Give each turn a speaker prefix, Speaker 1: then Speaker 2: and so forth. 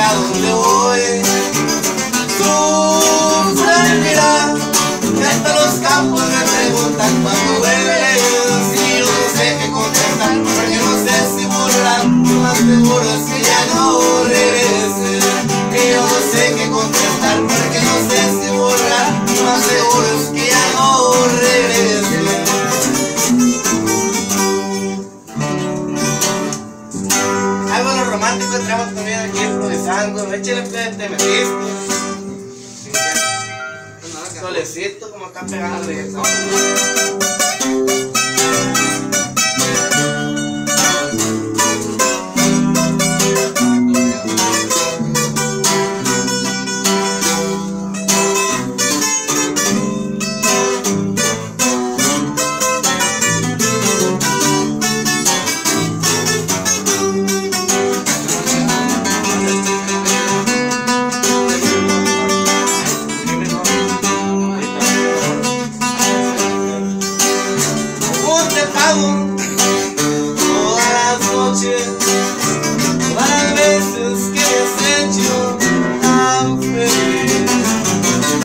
Speaker 1: a dónde voy. Sufrirá, que hasta los campos me preguntan cuándo vuelves. Y yo no sé qué contestar, porque no sé si volar. Lo más seguro es que ya no regreses. Y yo no sé qué contestar, porque no sé si volar. Lo más seguro es que ya no regreses. Algo de lo romántico entramos también aquí improvisando. Échale te metiste. Solecito como está pegado de eso.